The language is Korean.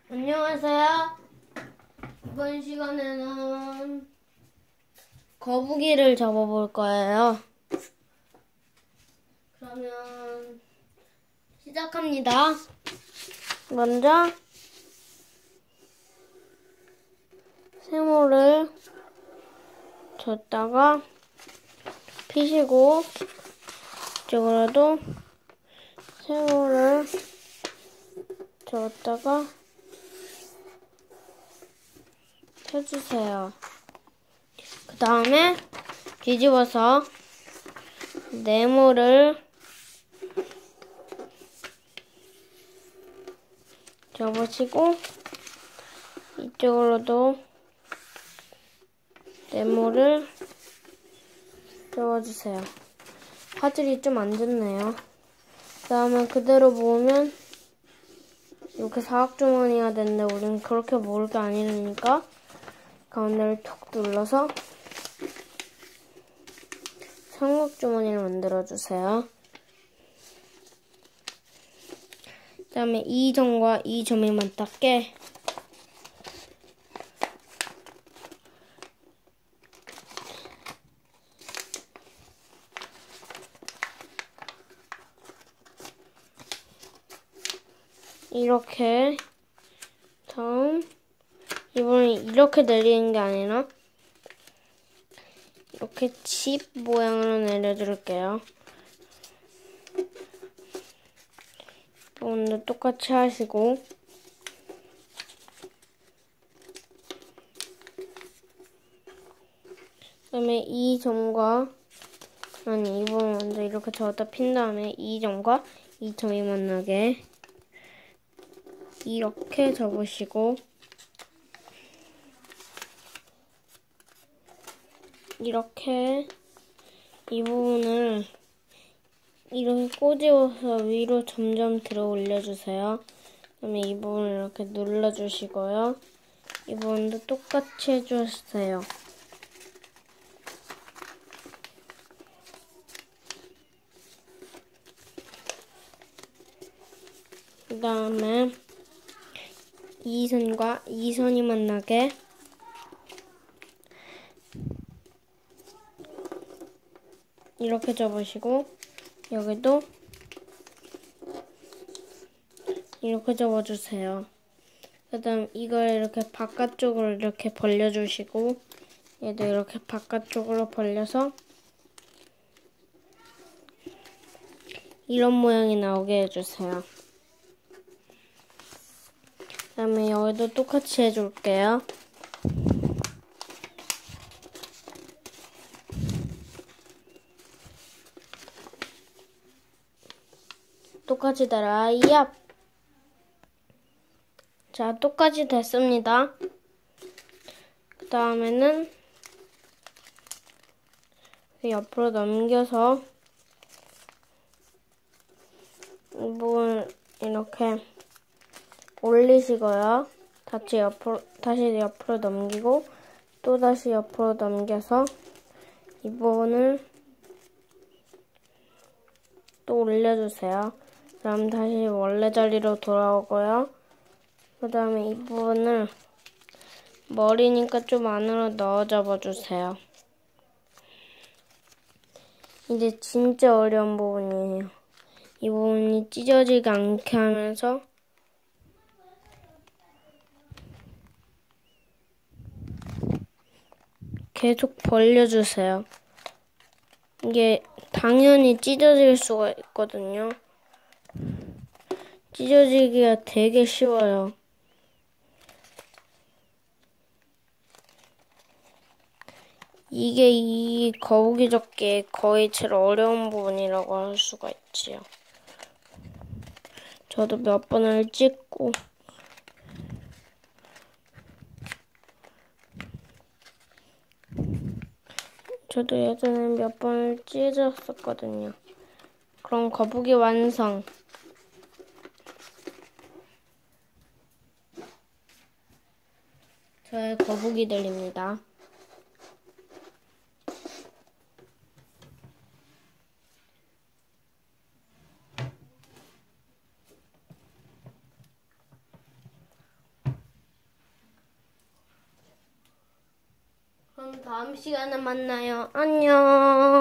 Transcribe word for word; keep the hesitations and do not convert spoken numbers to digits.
안녕하세요. 이번 시간에는 거북이를 잡아볼 거예요. 그러면 시작합니다. 먼저 세모를 줬다가 피시고 이쪽으로도 세모를 줬다가 펴주세요. 그 다음에 뒤집어서 네모를 접으시고 이쪽으로도 네모를 접어주세요. 화질이 좀 안 좋네요. 그 다음에 그대로 모으면 이렇게 사각주머니가 됐는데 우리는 그렇게 모을 게 아니니까 가운데를 톡 눌러서 삼각주머니를 만들어주세요. 그 다음에 이 점과 이 점이 맞닿게 이렇게 다음 이번엔 이렇게 내리는 게 아니라 이렇게 집 모양으로 내려줄게요. 이번도 똑같이 하시고 그 다음에 이 점과 아니 이번 먼저 이렇게 저었다 핀 다음에 이 점과 이 점이 만나게 이렇게 접으시고 이렇게 이 부분을 이렇게 꼬집어서 위로 점점 들어 올려주세요. 그다음에 이 부분을 이렇게 눌러주시고요. 이 부분도 똑같이 해주세요. 그 다음에 이 선과 이 선이 만나게 이렇게 접으시고 여기도 이렇게 접어주세요. 그 다음 이걸 이렇게 바깥쪽으로 이렇게 벌려주시고 얘도 이렇게 바깥쪽으로 벌려서 이런 모양이 나오게 해주세요. 그 다음에 여기도 똑같이 해줄게요. 똑같이 따라 얍! 자, 똑같이 됐습니다. 그 다음에는 옆으로 넘겨서 이 부분을 이렇게 올리시고요. 다시 옆으로, 다시 옆으로 넘기고 또 다시 옆으로 넘겨서 이 부분을 또 올려주세요. 그럼 다시 원래 자리로 돌아오고요. 그 다음에 이 부분을 머리니까 좀 안으로 넣어 접어주세요. 이제 진짜 어려운 부분이에요. 이 부분이 찢어지지 않게 하면서 계속 벌려주세요. 이게 당연히 찢어질 수가 있거든요. 찢어지기가 되게 쉬워요. 이게 이 거북이 접기의 거의 제일 어려운 부분이라고 할 수가 있지요. 저도 몇 번을 찍고 저도 예전에 몇 번을 찢었었거든요. 그럼 거북이 완성. 저의 거북이들입니다. 그럼 다음 시간에 만나요. 안녕.